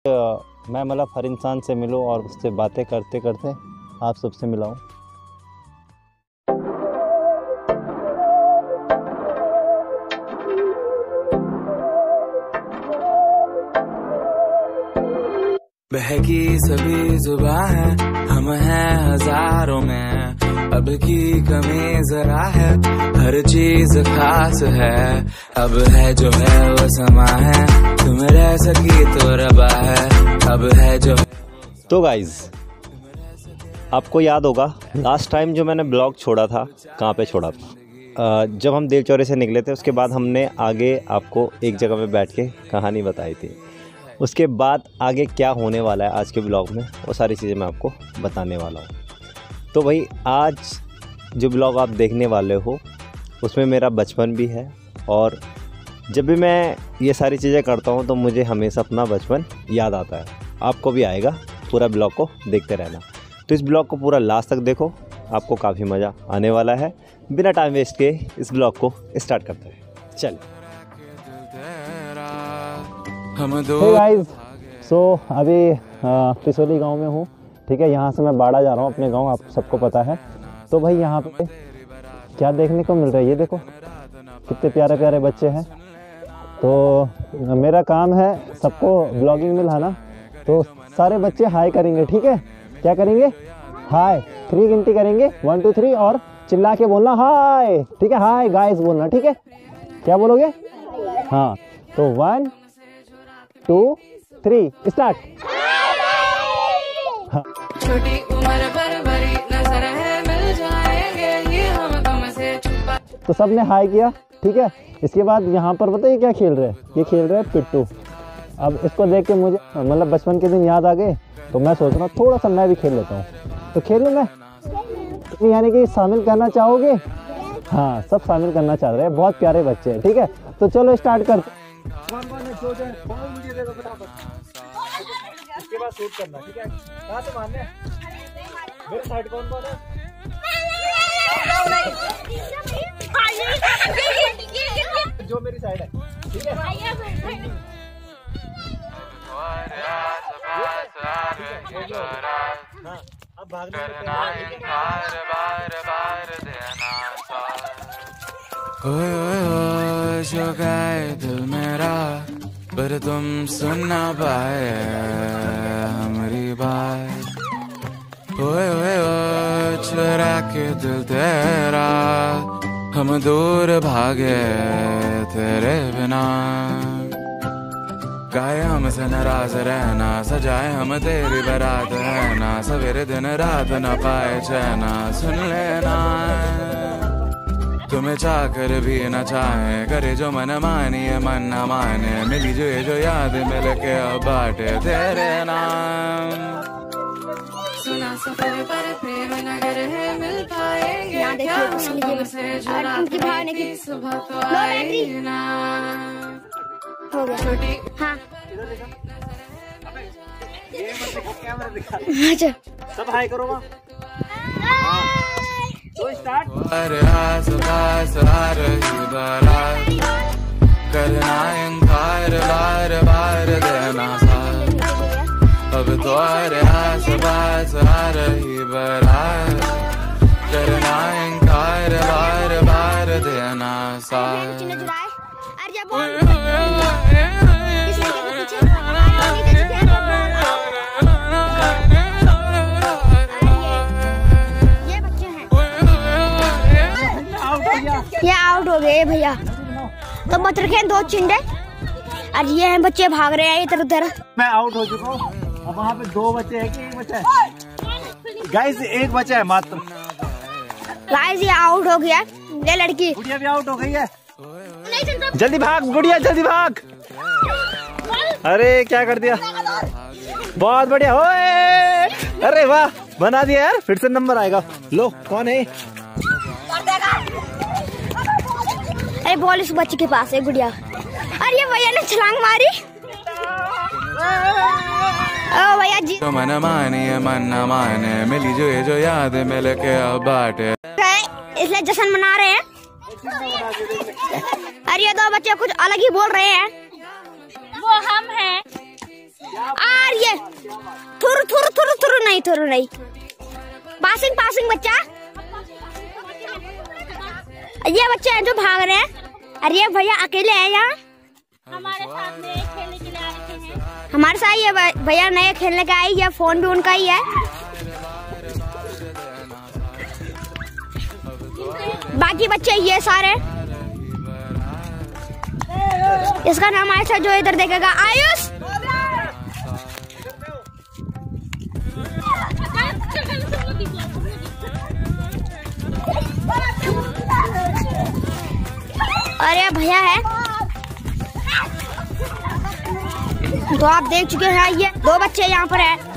मैं मतलब हर इंसान से मिलूं और उससे बातें करते करते आप सबसे मिलाऊं। बहकी सभी जुबां है, हम हैं हजारों में, अब की कमी जरा है, हर चीज खास है, अब है जो है वो समा है, तुम रह सकी तो रबा है, अब है जो। तो गाइज आपको याद होगा लास्ट टाइम जो मैंने ब्लॉग छोड़ा था, कहाँ पे छोड़ा था, जब हम देव चौरे से निकले थे। उसके बाद हमने आगे आपको एक जगह पे बैठ के कहानी बताई थी। उसके बाद आगे क्या होने वाला है आज के ब्लॉग में, वो सारी चीज़ें मैं आपको बताने वाला हूँ। तो भाई आज जो ब्लॉग आप देखने वाले हो उसमें मेरा बचपन भी है, और जब भी मैं ये सारी चीज़ें करता हूँ तो मुझे हमेशा अपना बचपन याद आता है। आपको भी आएगा, पूरा ब्लॉग को देखते रहना। तो इस ब्लॉग को पूरा लास्ट तक देखो, आपको काफ़ी मज़ा आने वाला है। बिना टाइम वेस्ट किए इस ब्लॉग को स्टार्ट करते हैं, चल। हे गाइस, सो अभी पिसोली गांव में हूँ, ठीक है। यहाँ से मैं बाड़ा जा रहा हूँ अपने गांव, आप सबको पता है। तो भाई यहाँ पे क्या देखने को मिल रहा है, ये देखो कितने प्यारे प्यारे बच्चे हैं। तो मेरा काम है सबको ब्लॉगिंग में लाना। तो सारे बच्चे हाय करेंगे, ठीक है। क्या करेंगे? हाय। 3 गिनती करेंगे, 1 2 3, और चिल्ला के बोलना हाय, ठीक है। हाय गाइस बोलना, ठीक है। क्या बोलोगे? हाँ, तो 1 2 3 स्टार्ट। छोटी उम्र पर बड़ी नजर है, मिल जाएंगे ये हम तुम से छुपा। तो सबने हाय किया, ठीक है। इसके बाद यहाँ पर पता है क्या खेल रहे हैं? ये खेल रहे हैं पिट्टू। अब इसको देख के मुझे मतलब बचपन के दिन याद आ गए, तो मैं सोच रहा हूँ थोड़ा सा मैं भी खेल लेता हूँ। तो खेलूँ मैं, यानी कि शामिल करना चाहोगे? हाँ, सब शामिल करना चाह रहे हैं, बहुत प्यारे बच्चे हैं, ठीक है। तो चलो स्टार्ट करते हैं। इसके बाद शूट करना, ठीक है। कहाँ से मारने? मेरे साइड कौन कौन है? जो मेरी साइड है, ठीक है। हाँ, अब भागने जो गाए दिल मेरा, पर तुम सुन ना पाए हमारी बात। ओए ओए ओ चुरा के दिल तेरा, हम दूर भागे तेरे बिना। गाए हमसे नाराज रहना, सजाए हम तेरी बारात है ना, सवेरे दिन रात न पाए चैना। सुन लेना तुम्हें चाहकर भी न चाहे, करे जो मन मानिए मन न माने, मिली जो ये जो याद मिल के अब बाटे तेरे नाम। सुना सफर पर प्रेम नगर है, मिल पाएंगे क्या हम तुमसे जो रात की सुबह तो आएगी ना। छोटी हाँ सब हाय करो वहाँ। तो स्टार्ट। अरे आस पास आ रही बारात, करना इनकार बार बार देना साथ। अब तो अरे आस पास आ रही बारात, करना इनकार बार बार देना साथ। ये आउट हो गए भैया। तो मत रखे 2 चिंडे, और ये हैं बच्चे भाग रहे हैं इधर उधर। मैं आउट हो चुका हूँ। अब वहाँ पे 2 बच्चे हैं कि 1 बच्चा है? गाइस 1 बच्चा है मात्र। गाइस ये आउट हो गया। ये लड़की गुड़िया भी आउट हो गई है। जल्दी भाग गुड़िया, जल्दी भाग। अरे क्या कर दिया, बहुत बढ़िया। ओए अरे वाह, बना दिया यार। फिर से नंबर आएगा। लो कौन है? अरे बॉल इस बच्चे के पास है, गुड़िया। अरे भैया ने छलांग मारी। ओ भैया जी। तो मन मानिए मन न माने, मिली जो ये जो याद मिल के अब बाटे, इसलिए जश्न मना रहे हैं। अरे ये 2 बच्चे कुछ अलग ही बोल रहे हैं। वो हम हैं। ये थुर थुर थुर थुर नहीं, थुर नहीं, पासिंग पासिंग बच्चा। ये बच्चे हैं जो भाग रहे हैं। अरे भैया अकेले हैं यहाँ, हमारे साथ में खेलने के लिए आ रखे हैं। हमारे साथ ये भैया नए खेलने का आई है, फोन भी उनका ही है। बाकी बच्चे ये सारे, इसका नाम आयुष है, जो इधर देखेगा आयुष। अरे भैया है, तो आप देख चुके हैं ये 2 बच्चे यहाँ पर है।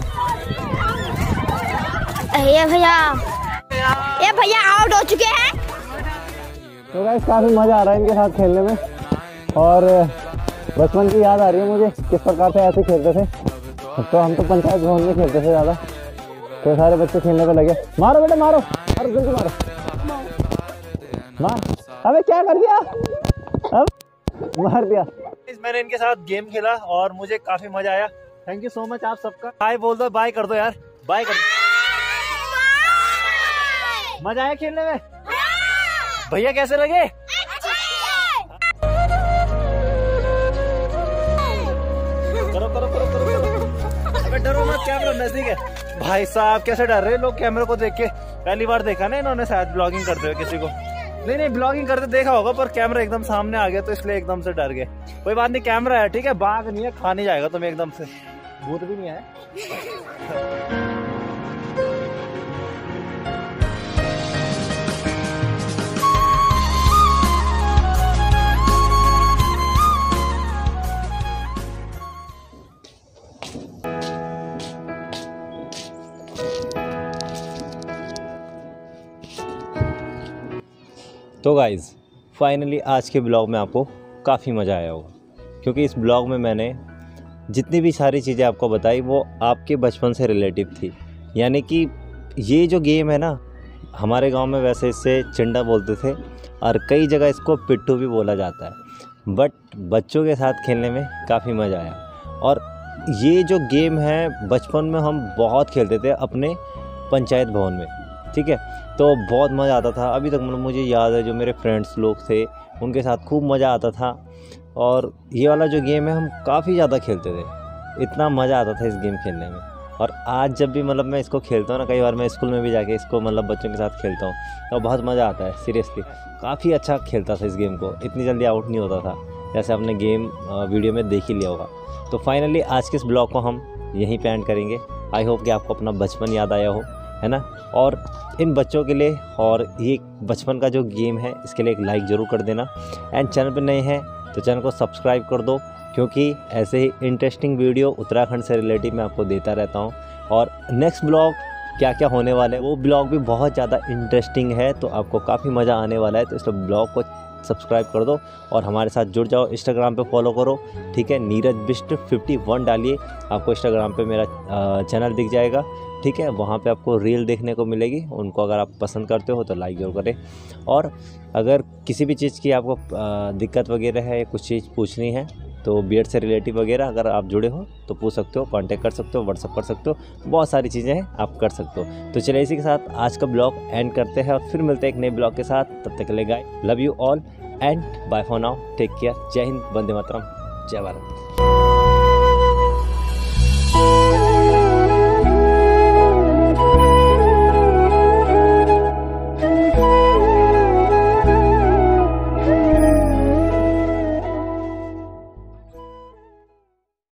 ये भैया आउट हो चुके हैं। तो गाइस काफ़ी मज़ा आ रहा है इनके साथ खेलने में, और बचपन की याद आ रही है मुझे किस प्रकार से ऐसे खेलते थे। तो हम तो पंचायत भवन में खेलते थे ज़्यादा, तो सारे बच्चे खेलने पे लगे। मारो बेटे मारो, अरे जल्दी मारो, मार। अबे क्या कर दिया, अब मार दिया। मैंने इनके साथ गेम खेला और मुझे काफ़ी मज़ा आया। थैंक यू सो मच आप सबका। बाय बोल दो, बाय कर दो यार, बाय कर दो। मज़ा आया खेलने में? भैया कैसे लगे? करो करो करो करो करो। अबे डरो मत, कैमरा नजदीक है। भाई साहब कैसे डर रहे लोग कैमरे को देख के। पहली बार देखा ना इन्होंने शायद ब्लॉगिंग करते हुए किसी को। नहीं ब्लॉगिंग करते देखा होगा, पर कैमरा एकदम सामने आ गया तो इसलिए एकदम से डर गए। कोई बात नहीं, कैमरा है ठीक है, बाघ नहीं है, खा नहीं जाएगा तुम्हें एकदम से, भूत भी नहीं है। तो गाइज़ फाइनली आज के ब्लॉग में आपको काफ़ी मज़ा आया होगा, क्योंकि इस ब्लॉग में मैंने जितनी भी सारी चीज़ें आपको बताई वो आपके बचपन से रिलेटिव थी। यानी कि ये जो गेम है ना, हमारे गांव में वैसे इसे चिंडा बोलते थे और कई जगह इसको पिट्ठू भी बोला जाता है, बट बच्चों के साथ खेलने में काफ़ी मज़ा आया। और ये जो गेम है बचपन में हम बहुत खेलते थे अपने पंचायत भवन में, ठीक है, तो बहुत मज़ा आता था। अभी तक मतलब मुझे याद है जो मेरे फ्रेंड्स लोग थे उनके साथ खूब मज़ा आता था। और ये वाला जो गेम है हम काफ़ी ज़्यादा खेलते थे, इतना मज़ा आता था इस गेम खेलने में। और आज जब भी मतलब मैं इसको खेलता हूँ ना, कई बार मैं स्कूल में भी जाके इसको मतलब बच्चों के साथ खेलता हूँ तो बहुत मज़ा आता है। सीरियसली काफ़ी अच्छा खेलता था इस गेम को, इतनी जल्दी आउट नहीं होता था, जैसे आपने गेम वीडियो में देख ही लिया होगा। तो फाइनली आज के इस ब्लॉग को हम यहीं पे एंड करेंगे। आई होप कि आपको अपना बचपन याद आया हो, है ना। और इन बच्चों के लिए और ये बचपन का जो गेम है इसके लिए एक लाइक ज़रूर कर देना। एंड चैनल पे नए हैं तो चैनल को सब्सक्राइब कर दो, क्योंकि ऐसे ही इंटरेस्टिंग वीडियो उत्तराखंड से रिलेटिव मैं आपको देता रहता हूँ। और नेक्स्ट ब्लॉग क्या क्या होने वाला है वो ब्लॉग भी बहुत ज़्यादा इंटरेस्टिंग है, तो आपको काफ़ी मज़ा आने वाला है। तो इसलिए ब्लॉग को सब्सक्राइब कर दो और हमारे साथ जुड़ जाओ। इंस्टाग्राम पे फॉलो करो, ठीक है, नीरज बिष्ट 51 डालिए, आपको इंस्टाग्राम पे मेरा चैनल दिख जाएगा, ठीक है। वहाँ पे आपको रील देखने को मिलेगी, उनको अगर आप पसंद करते हो तो लाइक जरूर करें। और अगर किसी भी चीज़ की आपको दिक्कत वगैरह है, कुछ चीज़ पूछनी है तो बीएड से रिलेटिव वगैरह अगर आप जुड़े हो तो पूछ सकते हो, कांटेक्ट कर सकते हो, व्हाट्सअप कर सकते हो, बहुत सारी चीज़ें हैं आप कर सकते हो। तो चलिए इसी के साथ आज का ब्लॉग एंड करते हैं और फिर मिलते हैं एक नए ब्लॉग के साथ। तब तक के लिए guys love you all and bye for now, take care. जय हिंद, वंदे मातरम, जय भारत।